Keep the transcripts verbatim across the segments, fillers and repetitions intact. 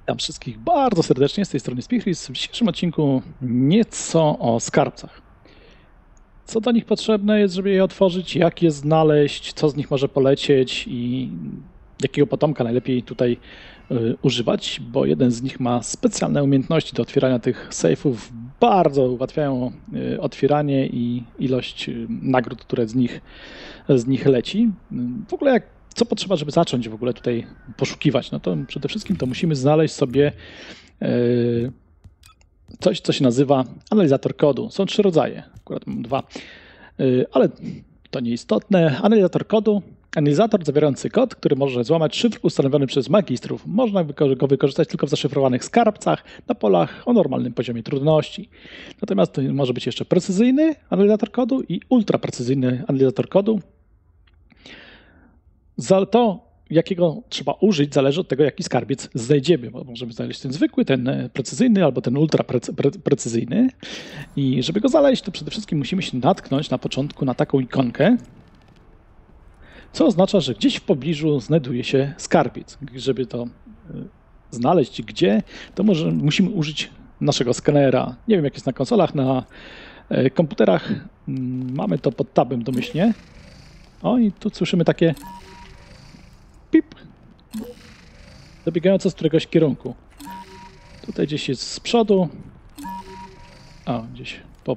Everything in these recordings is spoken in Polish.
Witam wszystkich bardzo serdecznie, z tej strony Spichris. W dzisiejszym odcinku nieco o skarbcach. Co do nich potrzebne jest, żeby je otworzyć, jak je znaleźć, co z nich może polecieć i jakiego potomka najlepiej tutaj y, używać, bo jeden z nich ma specjalne umiejętności do otwierania tych sejfów. Bardzo ułatwiają y, otwieranie i ilość y, nagród, które z nich, z nich leci. W ogóle jak Co potrzeba, żeby zacząć w ogóle tutaj poszukiwać? No to przede wszystkim to musimy znaleźć sobie yy, coś, co się nazywa analizator kodu. Są trzy rodzaje, akurat mam dwa, yy, ale to nieistotne. Analizator kodu, analizator zawierający kod, który może złamać szyfr ustanowiony przez magistrów. Można go wykorzystać tylko w zaszyfrowanych skarbcach na polach o normalnym poziomie trudności. Natomiast to może być jeszcze precyzyjny analizator kodu i ultraprecyzyjny analizator kodu. Za to, jakiego trzeba użyć, zależy od tego, jaki skarbiec znajdziemy. Bo możemy znaleźć ten zwykły, ten precyzyjny albo ten ultra precyzyjny. I żeby go znaleźć, to przede wszystkim musimy się natknąć na początku na taką ikonkę, co oznacza, że gdzieś w pobliżu znajduje się skarbiec. Żeby to znaleźć gdzie, to może musimy użyć naszego skanera. Nie wiem, jak jest na konsolach, na komputerach. Mamy to pod tabem domyślnie. O, i tu słyszymy takie pip, dobiegające z któregoś kierunku. Tutaj gdzieś jest z przodu. O, gdzieś po,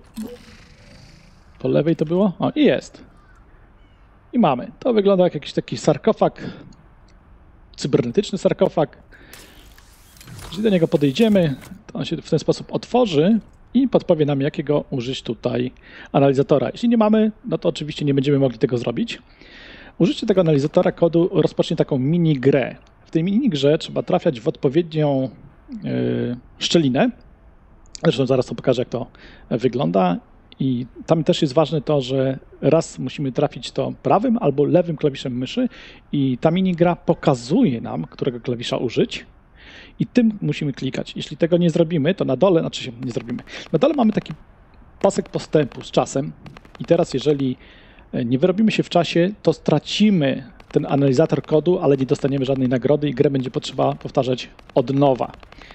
po lewej to było. O, i jest. I mamy. To wygląda jak jakiś taki sarkofag, cybernetyczny sarkofag. Jeżeli do niego podejdziemy, to on się w ten sposób otworzy i podpowie nam, jakiego użyć tutaj analizatora. Jeśli nie mamy, no to oczywiście nie będziemy mogli tego zrobić. Użycie tego analizatora kodu rozpocznie taką mini grę. W tej mini grze trzeba trafiać w odpowiednią yy, szczelinę. Zresztą zaraz to pokażę, jak to wygląda. I tam też jest ważne to, że raz musimy trafić to prawym albo lewym klawiszem myszy i ta mini gra pokazuje nam, którego klawisza użyć. I tym musimy klikać. Jeśli tego nie zrobimy, to na dole, znaczy się nie zrobimy. Na dole mamy taki pasek postępu z czasem. I teraz, jeżeli nie wyrobimy się w czasie, to stracimy ten analizator kodu, ale nie dostaniemy żadnej nagrody i grę będzie potrzeba powtarzać od nowa.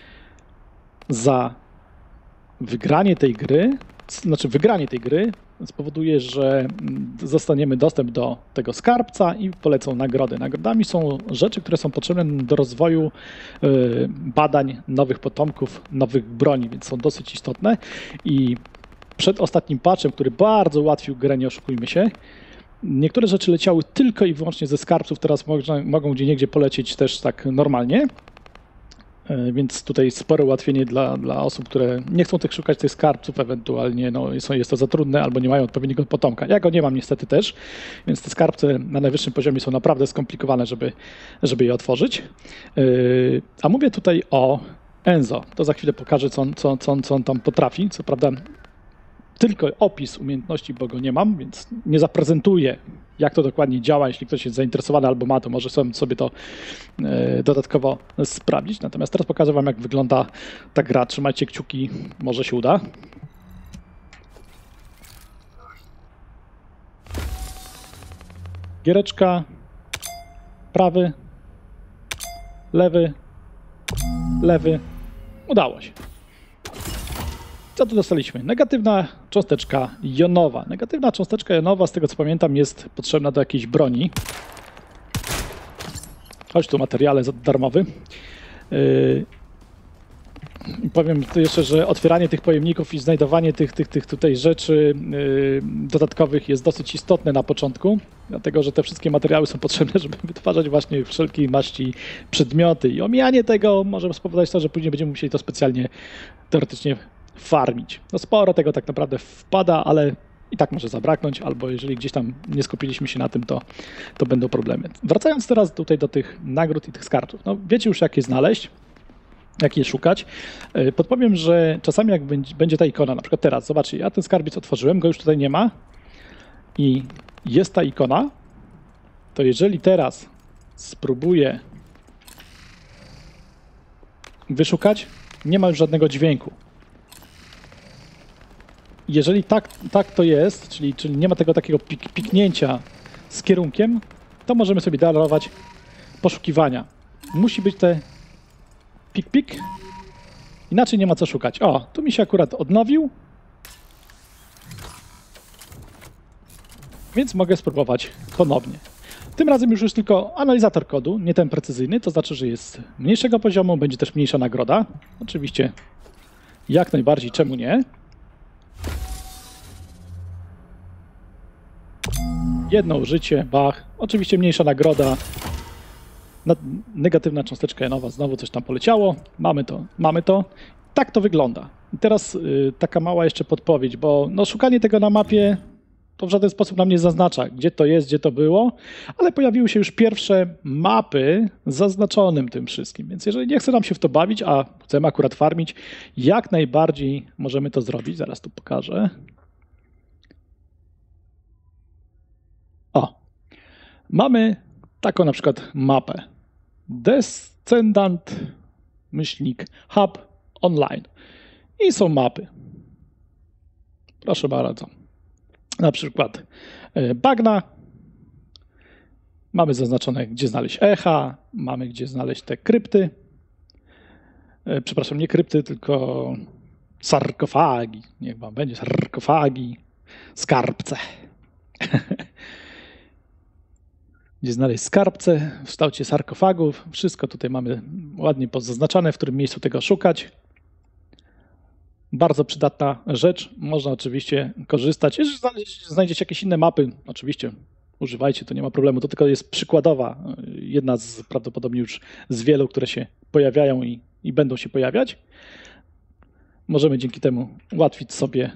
Za wygranie tej gry, znaczy wygranie tej gry spowoduje, że dostaniemy dostęp do tego skarbca i polecą nagrody. Nagrodami są rzeczy, które są potrzebne do rozwoju badań nowych potomków, nowych broni, więc są dosyć istotne. I przed ostatnim patchem, który bardzo ułatwił grę, nie oszukujmy się, niektóre rzeczy leciały tylko i wyłącznie ze skarbców, teraz można, mogą gdzieniegdzie polecieć też tak normalnie. Więc tutaj spore ułatwienie dla, dla osób, które nie chcą tych szukać tych skarbców, ewentualnie no, jest, jest to za trudne albo nie mają odpowiedniego potomka. Ja go nie mam niestety też, więc te skarbce na najwyższym poziomie są naprawdę skomplikowane, żeby, żeby je otworzyć. Yy, a mówię tutaj o Enzo. To za chwilę pokażę, co on, co, co, co on tam potrafi. Co prawda tylko opis umiejętności, bo go nie mam, więc nie zaprezentuję, jak to dokładnie działa. Jeśli ktoś jest zainteresowany albo ma, to może sobie to e, dodatkowo sprawdzić. Natomiast teraz pokażę wam, jak wygląda ta gra. Trzymajcie kciuki, może się uda. Giereczka, prawy, lewy, lewy. Udało się. Co tu dostaliśmy? Negatywna cząsteczka jonowa. Negatywna cząsteczka jonowa, z tego co pamiętam, jest potrzebna do jakiejś broni. Chodź tu, materiale darmowy. Yy... Powiem tu jeszcze, że otwieranie tych pojemników i znajdowanie tych, tych, tych tutaj rzeczy yy, dodatkowych jest dosyć istotne na początku, dlatego że te wszystkie materiały są potrzebne, żeby wytwarzać właśnie wszelkiej maści przedmioty i omijanie tego może spowodować to, że później będziemy musieli to specjalnie teoretycznie farmić. No sporo tego tak naprawdę wpada, ale i tak może zabraknąć, albo jeżeli gdzieś tam nie skupiliśmy się na tym, to, to będą problemy. Wracając teraz tutaj do tych nagród i tych skarbców. No wiecie już, jak je znaleźć, jak je szukać. Podpowiem, że czasami jak będzie ta ikona, na przykład teraz, zobaczcie, ja ten skarbiec otworzyłem, go już tutaj nie ma i jest ta ikona, to jeżeli teraz spróbuję wyszukać, nie ma już żadnego dźwięku. Jeżeli tak, tak to jest, czyli, czyli nie ma tego takiego pik, piknięcia z kierunkiem, to możemy sobie darować poszukiwania. Musi być te Pik, pik. Inaczej nie ma co szukać. O, tu mi się akurat odnowił. Więc mogę spróbować ponownie. Tym razem już jest tylko analizator kodu, nie ten precyzyjny, to znaczy, że jest mniejszego poziomu, będzie też mniejsza nagroda. Oczywiście jak najbardziej, czemu nie? Jedno użycie, bach. Oczywiście mniejsza nagroda. Negatywna cząsteczka jonowa, znowu coś tam poleciało. Mamy to, mamy to. Tak to wygląda. I teraz yy, taka mała jeszcze podpowiedź, bo no, szukanie tego na mapie to w żaden sposób nam nie zaznacza, gdzie to jest, gdzie to było, ale pojawiły się już pierwsze mapy z zaznaczonym tym wszystkim, więc jeżeli nie chce nam się w to bawić, a chcemy akurat farmić, jak najbardziej możemy to zrobić. Zaraz tu pokażę. O, mamy taką na przykład mapę. Descendant, myślnik, hub, online. I są mapy. Proszę bardzo. Na przykład bagna. Mamy zaznaczone, gdzie znaleźć echa. Mamy, gdzie znaleźć te krypty. Przepraszam, nie krypty, tylko sarkofagi. Niech wam będzie sarkofagi. Skarbce. Gdzie znaleźć skarbce w kształcie sarkofagów. Wszystko tutaj mamy ładnie pozaznaczone, w którym miejscu tego szukać. Bardzo przydatna rzecz. Można oczywiście korzystać. Jeżeli znajdziecie jakieś inne mapy, oczywiście używajcie, to nie ma problemu. To tylko jest przykładowa. Jedna z prawdopodobnie już z wielu, które się pojawiają i, i będą się pojawiać. Możemy dzięki temu ułatwić sobie...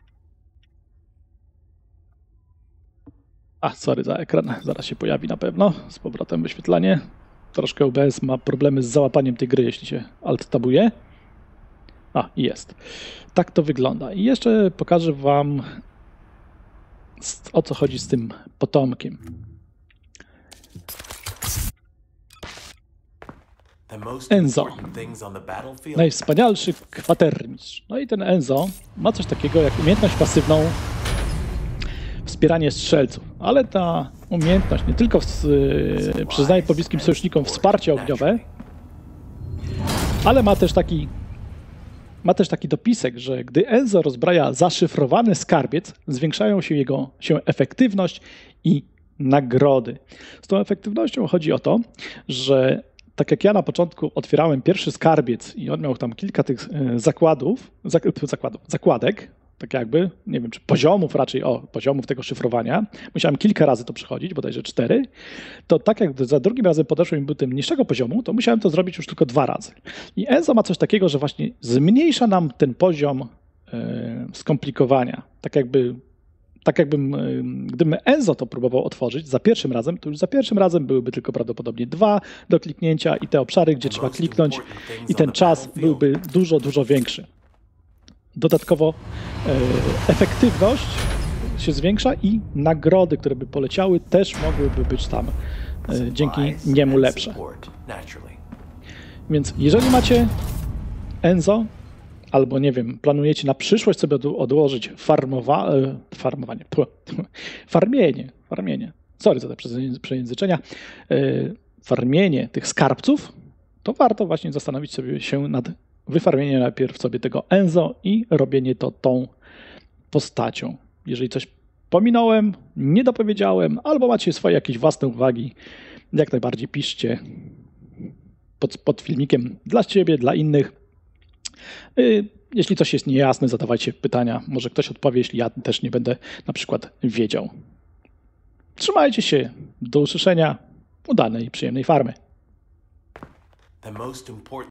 A, sorry za ekran. Zaraz się pojawi na pewno. Z powrotem wyświetlanie. Troszkę O B S ma problemy z załapaniem tej gry, jeśli się alt-tabuje. A, jest. Tak to wygląda. I jeszcze pokażę wam, o co chodzi z tym potomkiem. Enzo. Najwspanialszy kwatermistrz. No i ten Enzo ma coś takiego jak umiejętność pasywną wspieranie strzelców. Ale ta umiejętność nie tylko w, przyznaje pobliskim sojusznikom wsparcie ogniowe, ale ma też taki Ma też taki dopisek, że gdy Enzo rozbraja zaszyfrowany skarbiec, zwiększają się jego się efektywność i nagrody. Z tą efektywnością chodzi o to, że tak jak ja na początku otwierałem pierwszy skarbiec i on miał tam kilka tych zakładów, zakładów zakładek, tak jakby, nie wiem, czy poziomów raczej, o, poziomów tego szyfrowania. Musiałem kilka razy to przechodzić, bodajże cztery. To tak jak za drugim razem podeszłem i był tym niższego poziomu, to musiałem to zrobić już tylko dwa razy. I Enzo ma coś takiego, że właśnie zmniejsza nam ten poziom e, skomplikowania. Tak jakby, tak jakbym, e, gdybym Enzo to próbował otworzyć za pierwszym razem, to już za pierwszym razem byłyby tylko prawdopodobnie dwa do kliknięcia i te obszary, gdzie trzeba kliknąć i ten czas byłby dużo, dużo większy. Dodatkowo e, efektywność się zwiększa i nagrody, które by poleciały, też mogłyby być tam e, dzięki niemu lepsze. Więc jeżeli macie Enzo, albo nie wiem, planujecie na przyszłość sobie odłożyć farmowa, e, farmowanie, pł, farmienie, farmienie, sorry za te przejęzyczenia, e, farmienie tych skarbców, to warto właśnie zastanowić sobie się nad wyfarmienie najpierw sobie tego Enzo i robienie to tą postacią. Jeżeli coś pominąłem, nie dopowiedziałem, albo macie swoje jakieś własne uwagi, jak najbardziej piszcie pod, pod filmikiem dla siebie, dla innych. Jeśli coś jest niejasne, zadawajcie pytania. Może ktoś odpowie, jeśli ja też nie będę na przykład wiedział. Trzymajcie się. Do usłyszenia. Udanej i przyjemnej farmy.